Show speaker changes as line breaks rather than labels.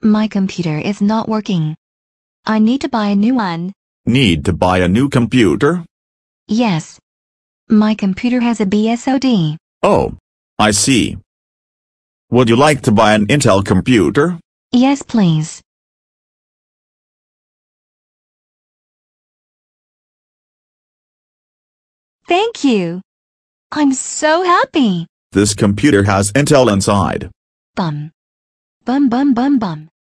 My computer is not working. I need to buy a new one.
Need to buy a new computer?
Yes. My computer has a BSOD.
Oh, I see. Would you like to buy an Intel computer?
Yes, please. Thank you. I'm so happy.
This computer has Intel inside.
Bum. Bum bum bum bum.